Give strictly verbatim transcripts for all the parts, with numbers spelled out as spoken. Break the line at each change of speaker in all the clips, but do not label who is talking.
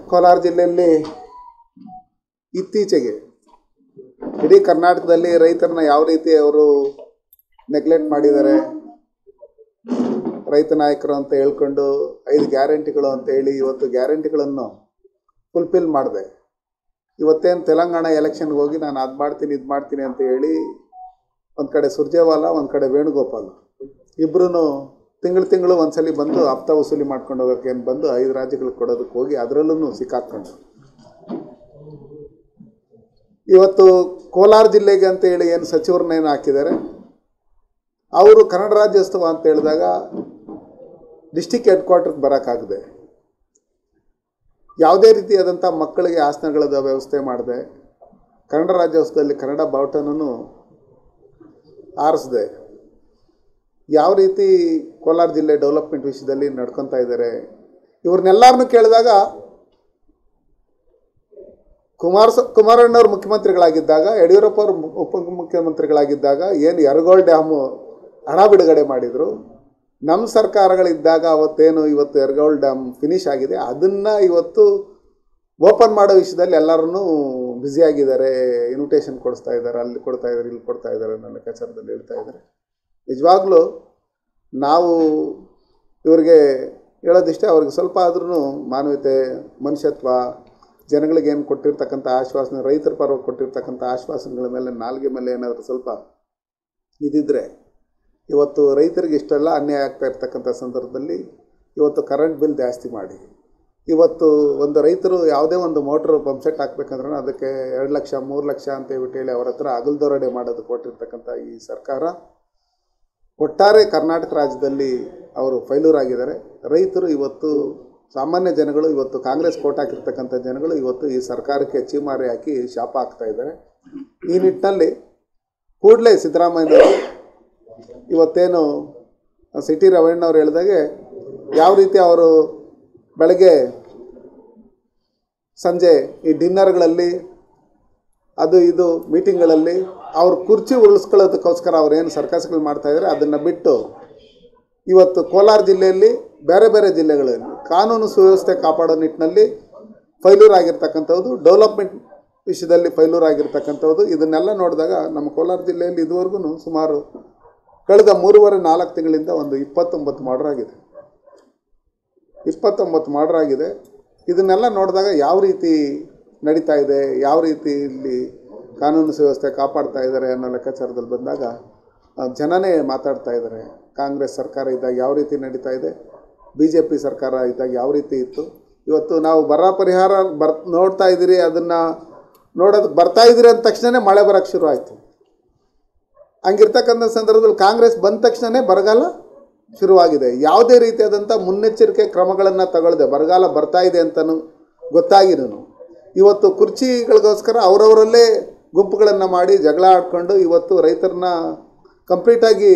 ಕೋಲಾರ ಜಿಲ್ಲೆಯಲ್ಲಿ ಇತ್ತೀಚೆಗೆ ಇಡೀ ಕರ್ನಾಟಕದಲ್ಲಿ ರೈತರನ್ನ ಯಾವ ರೀತಿ ಅವರು ನೆಗ್ಲೆಕ್ಟ್ ಮಾಡಿದ್ದಾರೆ, ರೈತ ನಾಯಕರು ಅಂತ ಹೇಳ್ಕೊಂಡು ಐದು ಗ್ಯಾರಂಟಿಗಳು ಅಂತ ಹೇಳಿ ಇವತ್ತು ಗ್ಯಾರಂಟಿಗಳನ್ನು ಫುಲ್ಫಿಲ್ ಮಾಡಿದೆ. ಇವತ್ತೇನು ತೆಲಂಗಾಣ ಎಲೆಕ್ಷನ್ಗೆ ಹೋಗಿ ನಾನು ಅದು ಮಾಡ್ತೀನಿ ಇದು ಮಾಡ್ತೀನಿ ಅಂತ ಹೇಳಿ ಒಂದು ಕಡೆ ಸುರ್ಜೇವಾಲಾ ಒಂದು ಕಡೆ ವೇಣುಗೋಪಾಲ್ ಇಬ್ಬರೂ ತಿಂಗಳು ತಿಂಗಳು ಒಂದ್ಸಲಿ ಬಂದು ಹಪ್ತ ವಸೂಲಿ ಮಾಡ್ಕೊಂಡು ಹೋಗೋಕೆ ಏನು ಬಂದು ಐದು ರಾಜ್ಯಗಳಿಗೆ ಕೊಡೋದಕ್ಕೆ ಹೋಗಿ ಅದರಲ್ಲೂ ಸಿಕ್ಕಾಕೊಂಡು ಇವತ್ತು ಕೋಲಾರ ಜಿಲ್ಲೆಗೆ ಅಂತ ಹೇಳಿ ಏನು ಸಚಿವರನ್ನೇನು ಹಾಕಿದ್ದಾರೆ, ಅವರು ಕನ್ನಡ ರಾಜ್ಯೋತ್ಸವ ಅಂತ ಹೇಳಿದಾಗ ಡಿಸ್ಟಿಕ್ ಹೆಡ್ ಕ್ವಾರ್ಟರ್ಗೆ ಬರೋಕ್ಕಾಗದೆ, ಯಾವುದೇ ರೀತಿಯಾದಂಥ ಮಕ್ಕಳಿಗೆ ಆಸನಗಳ ವ್ಯವಸ್ಥೆ ಮಾಡಿದೆ, ಕನ್ನಡ ರಾಜ್ಯೋತ್ಸವದಲ್ಲಿ ಕನ್ನಡ ಬಾವುಟನೂ ಆರಿಸಿದೆ, ಯಾವ ರೀತಿ ಕೋಲಾರ ಜಿಲ್ಲೆ ಡೆವಲಪ್ಮೆಂಟ್ ವಿಷಯದಲ್ಲಿ ನಡ್ಕೊತಾ ಇದ್ದಾರೆ. ಇವ್ರನ್ನೆಲ್ಲರನ್ನೂ ಕೇಳಿದಾಗ ಕುಮಾರ ಕುಮಾರಣ್ಣವ್ರು ಮುಖ್ಯಮಂತ್ರಿಗಳಾಗಿದ್ದಾಗ, ಯಡಿಯೂರಪ್ಪ ಅವರು ಉಪಮುಖ್ಯಮಂತ್ರಿಗಳಾಗಿದ್ದಾಗ ಏನು ಯರಗೋಳ್ ಡ್ಯಾಮು ಹಣ ಬಿಡುಗಡೆ ಮಾಡಿದರು, ನಮ್ಮ ಸರ್ಕಾರಗಳಿದ್ದಾಗ ಅವತ್ತೇನು ಇವತ್ತು ಯರಗೋಳ್ ಡ್ಯಾಮ್ ಫಿನಿಶ್ ಆಗಿದೆ ಅದನ್ನು ಇವತ್ತು ಓಪನ್ ಮಾಡೋ ವಿಷಯದಲ್ಲಿ ಎಲ್ಲರೂ ಬ್ಯುಸಿಯಾಗಿದ್ದಾರೆ, ಇನ್ವಿಟೇಷನ್ ಕೊಡಿಸ್ತಾ ಇದ್ದಾರೆ, ಅಲ್ಲಿ ಕೊಡ್ತಾ ಇದ್ದಾರೆ, ಇಲ್ಲಿ ಕೊಡ್ತಾ ಇದ್ದಾರೆ ಅನ್ನೋ ಲೆಕ್ಕಾಚಾರದಲ್ಲಿ ಹೇಳ್ತಾ ಇದ್ದಾರೆ. ನಿಜವಾಗ್ಲೂ ನಾವು ಇವ್ರಿಗೆ ಹೇಳೋದಿಷ್ಟೇ, ಅವ್ರಿಗೆ ಸ್ವಲ್ಪ ಆದ್ರೂ ಮಾನವೀಯತೆ, ಮನುಷ್ಯತ್ವ, ಜನಗಳಿಗೆ ಏನು ಕೊಟ್ಟಿರ್ತಕ್ಕಂಥ ಆಶ್ವಾಸನೆ, ರೈತರ ಪರವಾಗಿ ಕೊಟ್ಟಿರ್ತಕ್ಕಂಥ ಆಶ್ವಾಸನೆಗಳ ಮೇಲೆ ನಾಲ್ಗೆ ಮೇಲೆ ಏನಾದರೂ ಸ್ವಲ್ಪ ಇದಿದ್ದರೆ ಇವತ್ತು ರೈತರಿಗೆ ಇಷ್ಟೆಲ್ಲ ಅನ್ಯಾಯ ಆಗ್ತಾ ಇರ್ತಕ್ಕಂಥ ಸಂದರ್ಭದಲ್ಲಿ ಇವತ್ತು ಕರೆಂಟ್ ಬಿಲ್ ಜಾಸ್ತಿ ಮಾಡಿ ಇವತ್ತು ಒಂದು ರೈತರು ಯಾವುದೇ ಒಂದು ಮೋಟ್ರು ಪಂಪ್ಸೆಟ್ ಹಾಕ್ಬೇಕಂದ್ರೆ ಅದಕ್ಕೆ ಎರಡು ಲಕ್ಷ ಮೂರು ಲಕ್ಷ ಅಂತ ಹೇಳ್ಬಿಟ್ಟು ಹೇಳಿ ಅವ್ರ ಹತ್ರ ಅಗಲ್ದೊರಡೆ ಮಾಡೋದು ಕೊಟ್ಟಿರ್ತಕ್ಕಂಥ ಈ ಸರ್ಕಾರ ಒಟ್ಟಾರೆ ಕರ್ನಾಟಕ ರಾಜ್ಯದಲ್ಲಿ ಅವರು ಫೈಲೂರ್ ಆಗಿದ್ದಾರೆ. ರೈತರು ಇವತ್ತು ಸಾಮಾನ್ಯ ಜನಗಳು ಇವತ್ತು ಕಾಂಗ್ರೆಸ್ ಕೋಟ್ ಹಾಕಿರ್ತಕ್ಕಂಥ ಜನಗಳು ಇವತ್ತು ಈ ಸರ್ಕಾರಕ್ಕೆ ಚೀಮಾರಿ ಹಾಕಿ ಶಾಪ ಹಾಕ್ತಾ ಇದ್ದಾರೆ. ಈ ನಿಟ್ಟಿನಲ್ಲಿ ಕೂಡಲೇ ಸಿದ್ದರಾಮಯ್ಯನವರು ಇವತ್ತೇನು ಸಿ ಟಿ ರವಣ್ಣವ್ರು ಹೇಳಿದಾಗೆ ಯಾವ ರೀತಿ ಅವರು ಬೆಳಗ್ಗೆ ಸಂಜೆ ಈ ಡಿನ್ನರ್ಗಳಲ್ಲಿ ಅದು ಇದು ಮೀಟಿಂಗ್ಗಳಲ್ಲಿ ಅವ್ರ ಕುರ್ಚಿ ಉಳಿಸ್ಕೊಳ್ಳೋದಕ್ಕೋಸ್ಕರ ಅವ್ರೇನು ಸರ್ಕಸ್ಗಳು ಮಾಡ್ತಾಯಿದ್ದಾರೆ ಅದನ್ನು ಬಿಟ್ಟು ಇವತ್ತು ಕೋಲಾರ ಜಿಲ್ಲೆಯಲ್ಲಿ ಬೇರೆ ಬೇರೆ ಜಿಲ್ಲೆಗಳಲ್ಲಿ ಕಾನೂನು ಸುವ್ಯವಸ್ಥೆ ಕಾಪಾಡೋ ನಿಟ್ಟಿನಲ್ಲಿ ಫೈಲೂರ್ ಆಗಿರ್ತಕ್ಕಂಥದ್ದು, ಡೆವಲಪ್ಮೆಂಟ್ ವಿಷಯದಲ್ಲಿ ಫೈಲೂರ್ ಆಗಿರ್ತಕ್ಕಂಥದ್ದು, ಇದನ್ನೆಲ್ಲ ನೋಡಿದಾಗ ನಮ್ಮ ಕೋಲಾರ ಜಿಲ್ಲೆಯಲ್ಲಿ ಇದುವರೆಗೂ ಸುಮಾರು ಕಳೆದ ಮೂರುವರೆ ನಾಲ್ಕು ತಿಂಗಳಿಂದ ಒಂದು ಇಪ್ಪತ್ತೊಂಬತ್ತು ಮರ್ಡರ್ ಆಗಿದೆ ಇಪ್ಪತ್ತೊಂಬತ್ತು ಮರ್ಡರ್ ಆಗಿದೆ ಇದನ್ನೆಲ್ಲ ನೋಡಿದಾಗ ಯಾವ ರೀತಿ ನಡೀತಾ ಇದೆ, ಯಾವ ರೀತಿ ಇಲ್ಲಿ ಕಾನೂನು ಸುವ್ಯವಸ್ಥೆ ಕಾಪಾಡ್ತಾ ಇದ್ದಾರೆ ಅನ್ನೋ ಲೆಕ್ಕಾಚಾರದಲ್ಲಿ ಬಂದಾಗ ಜನನೇ ಮಾತಾಡ್ತಾ ಇದ್ದಾರೆ. ಕಾಂಗ್ರೆಸ್ ಸರ್ಕಾರ ಇದ್ದಾಗ ಯಾವ ರೀತಿ ನಡೀತಾ ಇದೆ, ಬಿ ಜೆ ಪಿ ಸರ್ಕಾರ ಇದ್ದಾಗ ಯಾವ ರೀತಿ ಇತ್ತು, ಇವತ್ತು ನಾವು ಬರ ಪರಿಹಾರ ಬರ್ ನೋಡ್ತಾ ಇದ್ದೀರಿ, ಅದನ್ನು ನೋಡೋದಕ್ಕೆ ಬರ್ತಾ ಇದ್ದೀರಿ ಅಂದ ತಕ್ಷಣವೇ ಮಳೆ ಬರೋಕ್ಕೆ ಶುರು ಆಯಿತು. ಹಂಗಿರ್ತಕ್ಕಂಥ ಸಂದರ್ಭದಲ್ಲಿ ಕಾಂಗ್ರೆಸ್ ಬಂದ ತಕ್ಷಣವೇ ಬರಗಾಲ ಶುರುವಾಗಿದೆ. ಯಾವುದೇ ರೀತಿಯಾದಂಥ ಮುನ್ನೆಚ್ಚರಿಕೆ ಕ್ರಮಗಳನ್ನು ತಗೊಳ್ಳದೆ ಬರಗಾಲ ಬರ್ತಾ ಇದೆ ಅಂತಲೂ ಗೊತ್ತಾಗಿನೂ ಇವತ್ತು ಕುರ್ಚಿಗಳಿಗೋಸ್ಕರ ಅವರವರಲ್ಲೇ ಗುಂಪುಗಳನ್ನು ಮಾಡಿ ಜಗಳ ಆಡ್ಕೊಂಡು ಇವತ್ತು ರೈತರನ್ನ ಕಂಪ್ಲೀಟಾಗಿ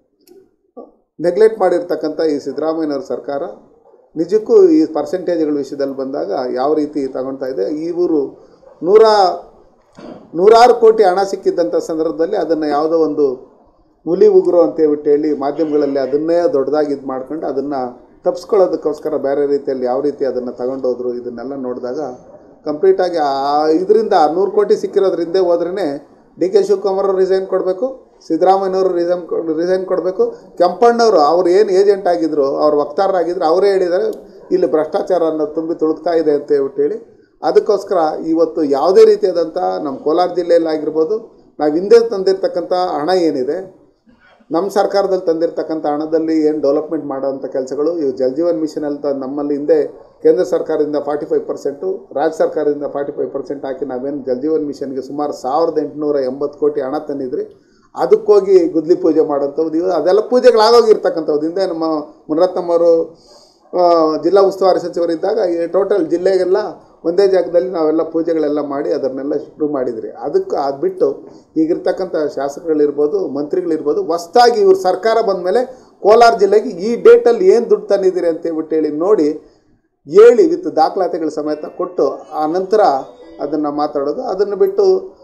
ನೆಗ್ಲೆಕ್ಟ್ ಮಾಡಿರ್ತಕ್ಕಂಥ ಈ ಸಿದ್ದರಾಮಯ್ಯನವ್ರ ಸರ್ಕಾರ ನಿಜಕ್ಕೂ ಈ ಪರ್ಸೆಂಟೇಜ್ಗಳ ವಿಷಯದಲ್ಲಿ ಬಂದಾಗ ಯಾವ ರೀತಿ ತಗೊಳ್ತಾ ಇದೆ. ಇವರು ನೂರ ನೂರಾರು ಕೋಟಿ ಹಣ ಸಿಕ್ಕಿದ್ದಂಥ ಸಂದರ್ಭದಲ್ಲಿ ಅದನ್ನು ಯಾವುದೋ ಒಂದು ಹುಲಿ ಉಗುರು ಅಂತ ಹೇಳ್ಬಿಟ್ಟು ಹೇಳಿ ಮಾಧ್ಯಮಗಳಲ್ಲಿ ಅದನ್ನೇ ದೊಡ್ಡದಾಗಿ ಇದು ಮಾಡ್ಕೊಂಡು ಅದನ್ನು ತಪ್ಪಿಸ್ಕೊಳ್ಳೋದಕ್ಕೋಸ್ಕರ ಬೇರೆ ರೀತಿಯಲ್ಲಿ ಯಾವ ರೀತಿ ಅದನ್ನು ತಗೊಂಡೋದ್ರು ಇದನ್ನೆಲ್ಲ ನೋಡಿದಾಗ ಕಂಪ್ಲೀಟಾಗಿ ಆ ಇದರಿಂದ ನೂರು ಕೋಟಿ ಸಿಕ್ಕಿರೋದ್ರಿಂದ ಹೋದ್ರೇ ಡಿ ಕೆ ಶಿವಕುಮಾರ್ ಅವರು ರಿಸೈನ್ ಕೊಡಬೇಕು, ಸಿದ್ದರಾಮಯ್ಯನವರು ರಿಸೈನ್ ರಿಸೈನ್ ಕೊಡಬೇಕು, ಕೆಂಪಣ್ಣವರು ಅವ್ರು ಏನು ಏಜೆಂಟ್ ಆಗಿದ್ರು, ಅವ್ರ ವಕ್ತಾರರಾಗಿದ್ದರು, ಅವರೇ ಹೇಳಿದ್ದಾರೆ ಇಲ್ಲಿ ಭ್ರಷ್ಟಾಚಾರ ಅನ್ನೋದು ತುಂಬಿ ತುಳುಕ್ತಾ ಇದೆ ಅಂತ ಹೇಳ್ಬಿಟ್ಟು ಹೇಳಿ ಅದಕ್ಕೋಸ್ಕರ ಇವತ್ತು ಯಾವುದೇ ರೀತಿಯಾದಂಥ ನಮ್ಮ ಕೋಲಾರ ಜಿಲ್ಲೆಯಲ್ಲಿ ಆಗಿರ್ಬೋದು, ನಾವು ಹಿಂದೆ ತಂದಿರ್ತಕ್ಕಂಥ ಹಣ ಏನಿದೆ, ನಮ್ಮ ಸರ್ಕಾರದಲ್ಲಿ ತಂದಿರ್ತಕ್ಕಂಥ ಹಣದಲ್ಲಿ ಏನು ಡೆವಲಪ್ಮೆಂಟ್ ಮಾಡೋವಂಥ ಕೆಲಸಗಳು ಇವು ಜಲಜೀವನ್ ಮಿಷನಲ್ಲಿ ತ ನಮ್ಮಲ್ಲಿ ಹಿಂದೆ ಕೇಂದ್ರ ಸರ್ಕಾರದಿಂದ ಫಾರ್ಟಿ ಫೈವ್ ಪರ್ಸೆಂಟು ರಾಜ್ಯ ಸರ್ಕಾರದಿಂದ ಫಾರ್ಟಿ ಫೈವ್ ಪರ್ಸೆಂಟ್ ಹಾಕಿ ನಾವೇನು ಜಲಜೀವನ್ ಮಿಷನ್ಗೆ ಸುಮಾರು ಸಾವಿರದ ಎಂಟುನೂರ ಎಂಬತ್ತು ಕೋಟಿ ಹಣ ತಂದಿದ್ರಿ, ಅದಕ್ಕೋಗಿ ಗುದ್ಲಿ ಪೂಜೆ ಮಾಡೋಂಥದ್ದು ಇವು ಅದೆಲ್ಲ ಪೂಜೆಗಳಾಗೋಗಿರ್ತಕ್ಕಂಥದ್ದು. ಹಿಂದೆ ನಮ್ಮ ಮುನರತ್ನಮ್ಮವರು ಜಿಲ್ಲಾ ಉಸ್ತುವಾರಿ ಸಚಿವರಿದ್ದಾಗ ಈ ಟೋಟಲ್ ಜಿಲ್ಲೆಗೆಲ್ಲ ಒಂದೇ ಜಾಗದಲ್ಲಿ ನಾವೆಲ್ಲ ಪೂಜೆಗಳೆಲ್ಲ ಮಾಡಿ ಅದನ್ನೆಲ್ಲ ಶುರು ಮಾಡಿದ್ರಿ. ಅದಕ್ಕೆ ಅದು ಬಿಟ್ಟು ಈಗಿರ್ತಕ್ಕಂಥ ಶಾಸಕರುಗಳಿರ್ಬೋದು, ಮಂತ್ರಿಗಳಿರ್ಬೋದು, ಹೊಸ್ದಾಗಿ ಇವ್ರ ಸರ್ಕಾರ ಬಂದ ಮೇಲೆ ಕೋಲಾರ ಜಿಲ್ಲೆಗೆ ಈ ಡೇಟಲ್ಲಿ ಏನು ದುಡ್ಡು ತಂದಿದ್ದೀರಿ ಅಂತೇಳ್ಬಿಟ್ಟು ಹೇಳಿ ನೋಡಿ ಹೇಳಿ ವಿತ್ ದಾಖಲಾತಿಗಳ ಸಮೇತ ಕೊಟ್ಟು ಆ ನಂತರ ಅದನ್ನು ಮಾತಾಡೋದು. ಅದನ್ನು ಬಿಟ್ಟು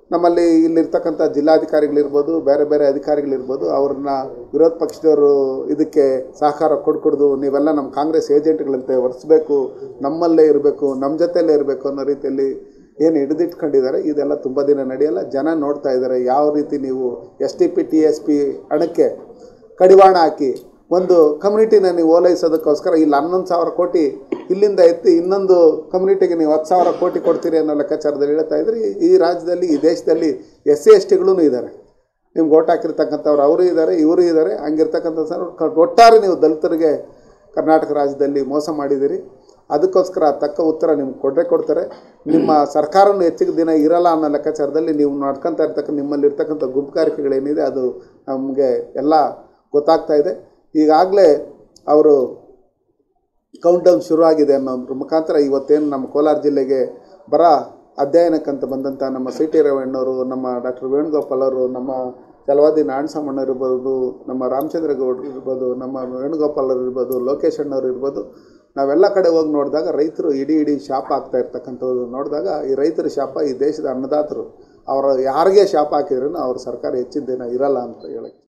ನಮ್ಮಲ್ಲಿ ಇಲ್ಲಿರ್ತಕ್ಕಂಥ ಜಿಲ್ಲಾಧಿಕಾರಿಗಳಿರ್ಬೋದು, ಬೇರೆ ಬೇರೆ ಅಧಿಕಾರಿಗಳಿರ್ಬೋದು, ಅವ್ರನ್ನ ವಿರೋಧ ಪಕ್ಷದವರು ಇದಕ್ಕೆ ಸಹಕಾರ ಕೊಡ್ಕೊಡ್ದು ನೀವೆಲ್ಲ ನಮ್ಮ ಕಾಂಗ್ರೆಸ್ ಏಜೆಂಟ್ಗಳಂತೆ ಒರೆಸ್ಬೇಕು, ನಮ್ಮಲ್ಲೇ ಇರಬೇಕು, ನಮ್ಮ ಜೊತೆಯಲ್ಲೇ ಇರಬೇಕು ಅನ್ನೋ ರೀತಿಯಲ್ಲಿ ಏನು ಹಿಡಿದಿಟ್ಕೊಂಡಿದ್ದಾರೆ. ಇದೆಲ್ಲ ತುಂಬ ದಿನ ನಡೆಯಲ್ಲ. ಜನ ನೋಡ್ತಾ ಇದ್ದಾರೆ ಯಾವ ರೀತಿ ನೀವು S T P T S P ಹಣಕ್ಕೆ ಕಡಿವಾಣ ಹಾಕಿ ಒಂದು ಕಮ್ಯುನಿಟಿನ ನೀವು ಓಲೈಸೋದಕ್ಕೋಸ್ಕರ ಇಲ್ಲಿ ಹನ್ನೊಂದು ಸಾವಿರ ಕೋಟಿ ಇಲ್ಲಿಂದ ಎತ್ತಿ ಇನ್ನೊಂದು ಕಮ್ಯುನಿಟಿಗೆ ನೀವು ಹತ್ತು ಸಾವಿರ ಕೋಟಿ ಕೊಡ್ತೀರಿ ಅನ್ನೋ ಲೆಕ್ಕಾಚಾರದಲ್ಲಿ ಹೇಳ್ತಾ ಇದ್ರಿ. ಈ ರಾಜ್ಯದಲ್ಲಿ, ಈ ದೇಶದಲ್ಲಿ ಎಸ್ ಸಿ ಎಸ್ ಟಿಗಳೂ ಇದ್ದಾರೆ. ನಿಮ್ಗೆ ಓಟ್ ಹಾಕಿರ್ತಕ್ಕಂಥವ್ರು ಅವರು ಇದ್ದಾರೆ, ಇವರು ಇದ್ದಾರೆ. ಹಂಗಿರ್ತಕ್ಕಂಥ ಸರ್ ಒಟ್ಟಾರೆ ನೀವು ದಲಿತರಿಗೆ ಕರ್ನಾಟಕ ರಾಜ್ಯದಲ್ಲಿ ಮೋಸ ಮಾಡಿದ್ದೀರಿ. ಅದಕ್ಕೋಸ್ಕರ ತಕ್ಕ ಉತ್ತರ ನಿಮ್ಗೆ ಕೊಟ್ಟರೆ ಕೊಡ್ತಾರೆ. ನಿಮ್ಮ ಸರ್ಕಾರನೂ ಹೆಚ್ಚಿಗೆ ದಿನ ಇರಲ್ಲ ಅನ್ನೋ ಲೆಕ್ಕಾಚಾರದಲ್ಲಿ ನೀವು ನಡ್ಕೊತಾ ಇರ್ತಕ್ಕಂಥ ನಿಮ್ಮಲ್ಲಿರ್ತಕ್ಕಂಥ ಗುಂಪುಗಾರಿಕೆಗಳೇನಿದೆ ಅದು ನಮಗೆ ಎಲ್ಲ ಗೊತ್ತಾಗ್ತಾ ಇದೆ. ಈಗಾಗಲೇ ಅವರು ಕೌಂಟ್ಡೌನ್ ಶುರುವಾಗಿದೆ ಅನ್ನೋದ್ರ ಮುಖಾಂತರ ಇವತ್ತೇನು ನಮ್ಮ ಕೋಲಾರ ಜಿಲ್ಲೆಗೆ ಬರ ಅಧ್ಯಯನಕ್ಕಂತ ಬಂದಂಥ ನಮ್ಮ ಸಿ ಟಿ ರವಣ್ಣವರು, ನಮ್ಮ ಡಾಕ್ಟರ್ ವೇಣುಗೋಪಾಲ್ ಅವರು, ನಮ್ಮ ಚಲವಾದಿ ನಾರಾಯಣಸ್ವಾಮಣ್ಣ ಇರ್ಬೋದು, ನಮ್ಮ ರಾಮಚಂದ್ರ ಗೌಡರು ಇರ್ಬೋದು, ನಮ್ಮ ವೇಣುಗೋಪಾಲ್ ಅವರು ಇರ್ಬೋದು, ಲೋಕೇಶ್ ಅಣ್ಣವ್ರು ಇರ್ಬೋದು, ನಾವೆಲ್ಲ ಕಡೆ ಹೋಗಿ ನೋಡಿದಾಗ ರೈತರು ಇಡೀ ಇಡೀ ಶಾಪ ಆಗ್ತಾ ಇರ್ತಕ್ಕಂಥದ್ದು ನೋಡಿದಾಗ ಈ ರೈತರ ಶಾಪ ಈ ದೇಶದ ಅನ್ನದಾತರು ಅವರ ಯಾರಿಗೆ ಶಾಪ ಹಾಕಿದ್ರೂ ಅವ್ರ ಸರ್ಕಾರ ಹೆಚ್ಚಿನ ದಿನ ಇರಲ್ಲ ಅಂತ ಹೇಳಕ್ಕೆ